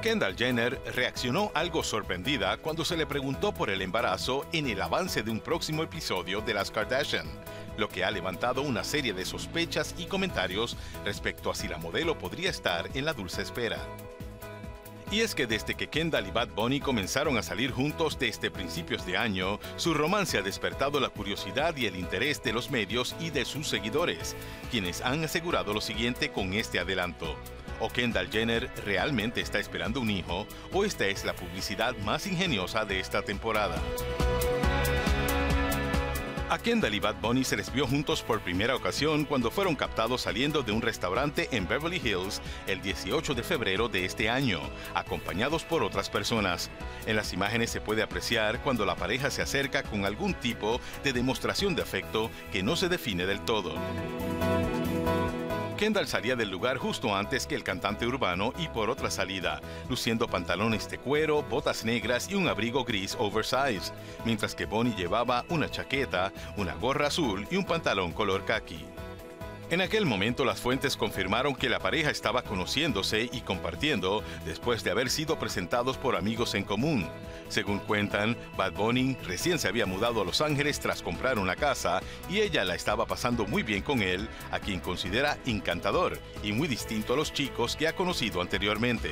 Kendall Jenner reaccionó algo sorprendida cuando se le preguntó por el embarazo en el avance de un próximo episodio de Las Kardashian, lo que ha levantado una serie de sospechas y comentarios respecto a si la modelo podría estar en la dulce espera. Y es que desde que Kendall y Bad Bunny comenzaron a salir juntos desde principios de año, su romance ha despertado la curiosidad y el interés de los medios y de sus seguidores, quienes han asegurado lo siguiente con este adelanto: o Kendall Jenner realmente está esperando un hijo, o esta es la publicidad más ingeniosa de esta temporada. A Kendall y Bad Bunny se les vio juntos por primera ocasión cuando fueron captados saliendo de un restaurante en Beverly Hills el 18 de febrero de este año, acompañados por otras personas. En las imágenes se puede apreciar cuando la pareja se acerca con algún tipo de demostración de afecto que no se define del todo. Kendall salía del lugar justo antes que el cantante urbano y por otra salida, luciendo pantalones de cuero, botas negras y un abrigo gris oversize, mientras que Bunny llevaba una chaqueta, una gorra azul y un pantalón color caqui. En aquel momento las fuentes confirmaron que la pareja estaba conociéndose y compartiendo después de haber sido presentados por amigos en común. Según cuentan, Bad Bunny recién se había mudado a Los Ángeles tras comprar una casa y ella la estaba pasando muy bien con él, a quien considera encantador y muy distinto a los chicos que ha conocido anteriormente.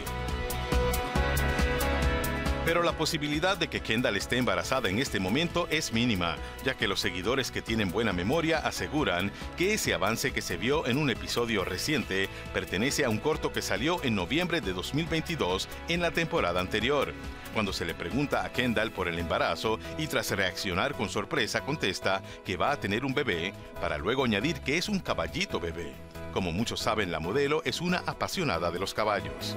Pero la posibilidad de que Kendall esté embarazada en este momento es mínima, ya que los seguidores que tienen buena memoria aseguran que ese avance que se vio en un episodio reciente pertenece a un corto que salió en noviembre de 2022 en la temporada anterior. Cuando se le pregunta a Kendall por el embarazo y tras reaccionar con sorpresa contesta que va a tener un bebé, para luego añadir que es un caballito bebé. Como muchos saben, la modelo es una apasionada de los caballos.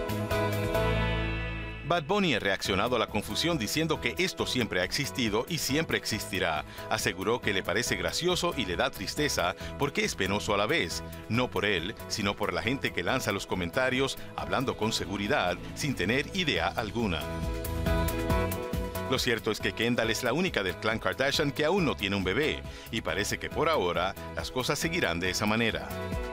Bad Bunny ha reaccionado a la confusión diciendo que esto siempre ha existido y siempre existirá. Aseguró que le parece gracioso y le da tristeza porque es penoso a la vez, no por él, sino por la gente que lanza los comentarios hablando con seguridad sin tener idea alguna. Lo cierto es que Kendall es la única del clan Kardashian que aún no tiene un bebé, y parece que por ahora las cosas seguirán de esa manera.